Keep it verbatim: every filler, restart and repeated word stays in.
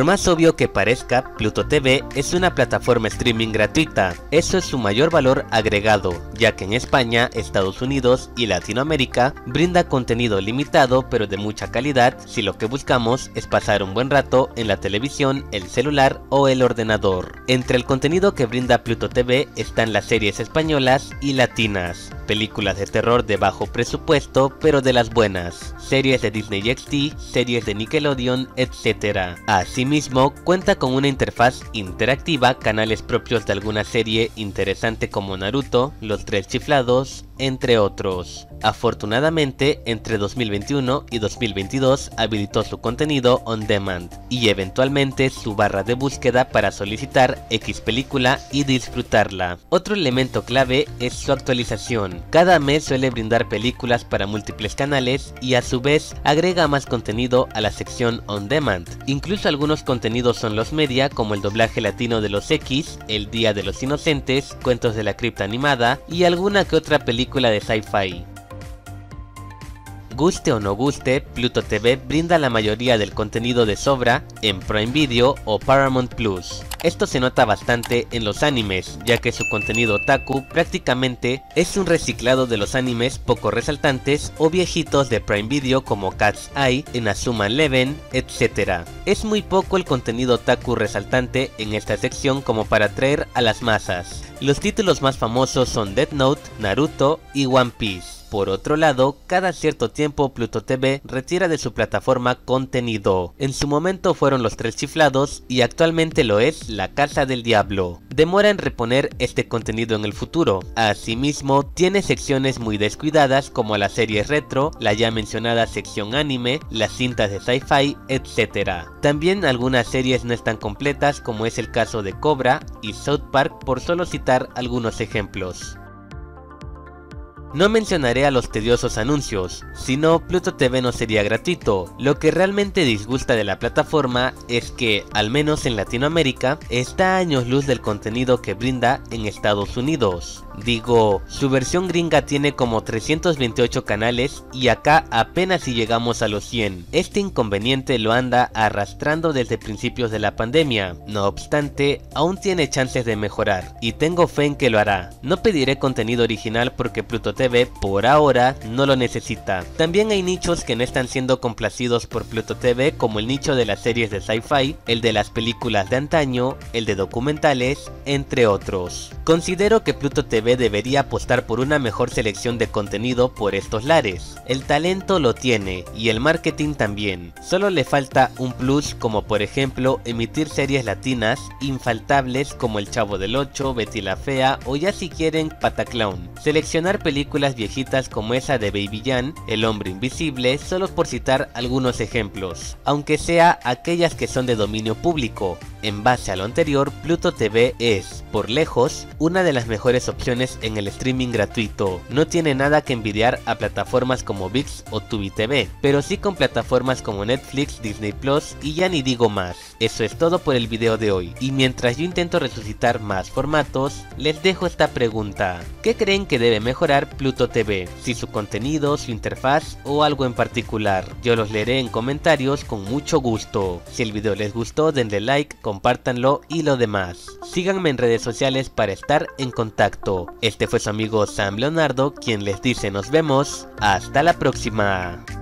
Por más obvio que parezca, Pluto T V es una plataforma streaming gratuita. Eso es su mayor valor agregado, ya que en España, Estados Unidos y Latinoamérica brinda contenido limitado pero de mucha calidad si lo que buscamos es pasar un buen rato en la televisión, el celular o el ordenador. Entre el contenido que brinda Pluto T V están las series españolas y latinas, películas de terror de bajo presupuesto pero de las buenas, series de Disney X D, series de Nickelodeon, etcétera. Asimismo, cuenta con una interfaz interactiva, canales propios de alguna serie interesante como Naruto, Los Tres Chiflados, entre otros. Afortunadamente, entre dos mil veintiuno y dos mil veintidós habilitó su contenido on demand y eventualmente su barra de búsqueda para solicitar X película y disfrutarla. Otro elemento clave es su actualización. Cada mes suele brindar películas para múltiples canales y a su vez agrega más contenido a la sección on demand. Incluso algunos contenidos son los media, como el doblaje latino de los X, El Día de los Inocentes, Cuentos de la Cripta Animada y alguna que otra película de sci-fi. Guste o no guste, Pluto T V brinda la mayoría del contenido de sobra en Prime Video o Paramount Plus. Esto se nota bastante en los animes, ya que su contenido otaku prácticamente es un reciclado de los animes poco resaltantes o viejitos de Prime Video como Cat's Eye, Inazuma Eleven, etcétera. Es muy poco el contenido otaku resaltante en esta sección como para atraer a las masas. Los títulos más famosos son Death Note, Naruto y One Piece. Por otro lado, cada cierto tiempo Pluto T V retira de su plataforma contenido. En su momento fueron Los Tres Chiflados y actualmente lo es La Casa del Diablo. Demora en reponer este contenido en el futuro. Asimismo, tiene secciones muy descuidadas como las series retro, la ya mencionada sección anime, las cintas de sci-fi, etcétera. También algunas series no están completas, como es el caso de Cobra y South Park, por solo citar algunos ejemplos. No mencionaré a los tediosos anuncios, si no Pluto T V no sería gratuito. Lo que realmente disgusta de la plataforma es que, al menos en Latinoamérica, está a años luz del contenido que brinda en Estados Unidos. Digo, su versión gringa tiene como trescientos veintiocho canales y acá apenas si llegamos a los cien. Este inconveniente lo anda arrastrando desde principios de la pandemia. No obstante, aún tiene chances de mejorar y tengo fe en que lo hará. No pediré contenido original porque Pluto T V por ahora no lo necesita. También hay nichos que no están siendo complacidos por Pluto T V, como el nicho de las series de sci-fi, el de las películas de antaño, el de documentales, entre otros. Considero que Pluto T V debería apostar por una mejor selección de contenido por estos lares. El talento lo tiene y el marketing también. Solo le falta un plus, como por ejemplo emitir series latinas infaltables como El Chavo del Ocho, Betty la Fea o ya si quieren Pataclown. Seleccionar películas viejitas como esa de Baby Jan, El Hombre Invisible, solo por citar algunos ejemplos, aunque sea aquellas que son de dominio público. En base a lo anterior, Pluto T V es, por lejos, una de las mejores opciones en el streaming gratuito. No tiene nada que envidiar a plataformas como ViX o Tubi T V, pero sí con plataformas como Netflix, Disney Plus y ya ni digo más. Eso es todo por el video de hoy, y mientras yo intento resucitar más formatos, les dejo esta pregunta: ¿qué creen que debe mejorar Pluto T V? Si su contenido, su interfaz o algo en particular. Yo los leeré en comentarios con mucho gusto. Si el video les gustó, denle like, compártanlo y lo demás. Síganme en redes sociales para estar en contacto. Este fue su amigo Sam Leonardo, quien les dice nos vemos. Hasta la próxima.